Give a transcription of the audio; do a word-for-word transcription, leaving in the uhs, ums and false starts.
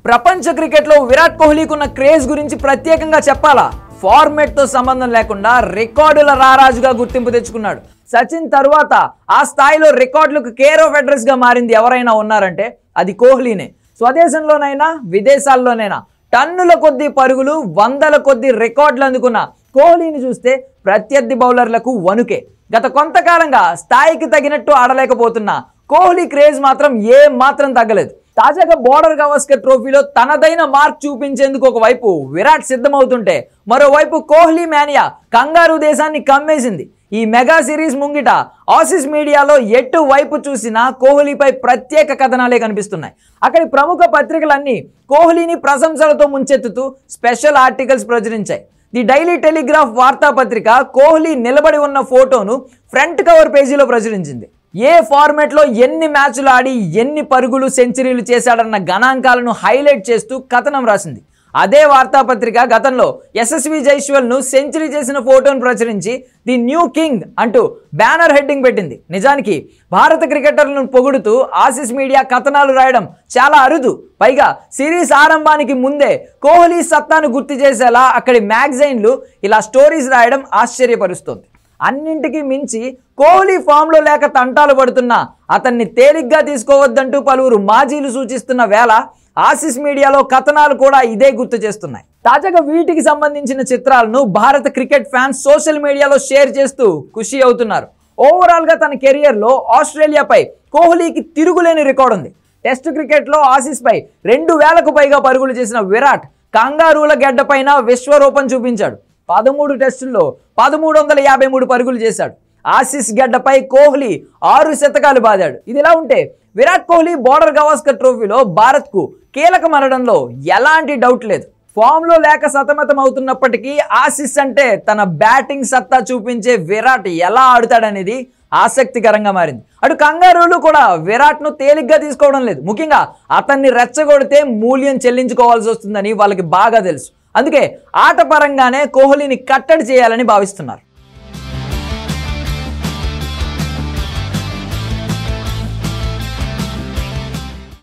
ప్రపంచ క్రికెట్లో విరాట్ కోహ్లీకున్న క్రేజ్ గురించి ప్రత్యేకంగా చెప్పాలా? ఫార్మాట్తో సంబంధం లేకుండా రికార్డుల రారాజుగా గుర్తింపు తెచ్చుకున్నాడు. సచిన్ తర్వాత ఆ స్థాయిలో రికార్డులకు కేర్ ఆఫ్ అడ్రస్గా మారింది ఎవరైనా ఉన్నారంటే అది కోహ్లీనే. స్వదేశంలోనైనా విదేశాల్లోనైనా టన్నుల కొద్దీ పరుగులు, వందల కొద్దీ రికార్డులు అందుకున్న కోహ్లీని చూస్తే ప్రత్యర్థి బౌలర్లకు వణుకే. గత కొంతకాలంగా స్థాయికి తగినట్టు ఆడలేకపోతున్న కోహ్లీ క్రేజ్ మాత్రం ఏ మాత్రం తగ్గలేదు. తాజాగా బోర్డర్ గవాస్కర్ ట్రోఫీలో తనదైన మార్క్ చూపించేందుకు ఒకవైపు విరాట్ సిద్ధమవుతుంటే మరోవైపు కోహ్లీ మేనియా కంగారు దేశాన్ని కమ్మేసింది. ఈ మెగా సిరీస్ ముంగిట ఆసీస్ మీడియాలో ఎటు వైపు చూసినా కోహ్లీపై ప్రత్యేక కథనాలే కనిపిస్తున్నాయి. అక్కడి ప్రముఖ పత్రికలన్నీ కోహ్లీని ప్రశంసలతో ముంచెత్తుతూ స్పెషల్ ఆర్టికల్స్ ప్రచురించాయి. ది డైలీ టెలిగ్రాఫ్ వార్తాపత్రిక కోహ్లీ నిలబడి ఉన్న ఫోటోను ఫ్రంట్ కవర్ పేజీలో ప్రచురించింది. ఏ ఫార్మాట్లో ఎన్ని మ్యాచ్లు ఆడి ఎన్ని పరుగులు, సెంచరీలు చేశాడన్న గణాంకాలను హైలైట్ చేస్తూ కథనం రాసింది. అదే వార్తాపత్రిక గతంలో యశస్వి జైస్వాల్ను సెంచరీ చేసిన ఫోటోను ప్రచురించి ది న్యూ కింగ్ అంటూ బ్యానర్ హెడ్డింగ్ పెట్టింది. నిజానికి భారత క్రికెటర్లను పొగుడుతూ ఆసీస్ మీడియా కథనాలు రాయడం చాలా అరుదు. పైగా సిరీస్ ఆరంభానికి ముందే కోహ్లీ సత్తాను గుర్తు చేసేలా అక్కడి మ్యాగజైన్లు ఇలా స్టోరీస్ రాయడం ఆశ్చర్యపరుస్తోంది. అన్నింటికీ మించి కోహ్లీ ఫామ్లో లేక తంటాలు పడుతున్నా అతన్ని తేలిగ్గా తీసుకోవద్దంటూ పలువురు మాజీలు సూచిస్తున్న వేళ ఆసీస్ మీడియాలో కథనాలు కూడా ఇదే గుర్తు చేస్తున్నాయి. తాజాగా వీటికి సంబంధించిన చిత్రాలను భారత క్రికెట్ ఫ్యాన్స్ సోషల్ మీడియాలో షేర్ చేస్తూ ఖుషి అవుతున్నారు. ఓవరాల్గా తన కెరియర్లో ఆస్ట్రేలియాపై కోహ్లీకి తిరుగులేని రికార్డు ఉంది. టెస్ట్ క్రికెట్లో ఆసీస్పై రెండు వేలకు పైగా పరుగులు చేసిన విరాట్ కంగారూల గడ్డపైన విశ్వరూపం చూపించాడు. పదమూడు టెస్టుల్లో పదమూడు వందల యాభై మూడు పరుగులు చేశాడు. ఆసీస్ గడ్డపై కోహ్లీ ఆరు శతకాలు బాదాడు. ఇదిలా ఉంటే విరాట్ కోహ్లీ బోర్డర్ గవాస్కర్ ట్రోఫీలో భారత్కు కీలకమనడంలో ఎలాంటి డౌట్ లేదు. ఫామ్లో లేక సతమతం అవుతున్నప్పటికీ ఆసీస్ అంటే తన బ్యాటింగ్ సత్తా చూపించే విరాట్ ఎలా ఆడుతాడనేది ఆసక్తికరంగా మారింది. అటు కంగారూలు కూడా విరాట్ను తేలిగ్గా తీసుకోవడం లేదు. ముఖ్యంగా అతన్ని రెచ్చగొడితే మూల్యం చెల్లించుకోవాల్సి వస్తుందని వాళ్ళకి బాగా తెలుసు. అందుకే ఆట పరంగానే కోహ్లీని కట్టడి చేయాలని భావిస్తున్నారు.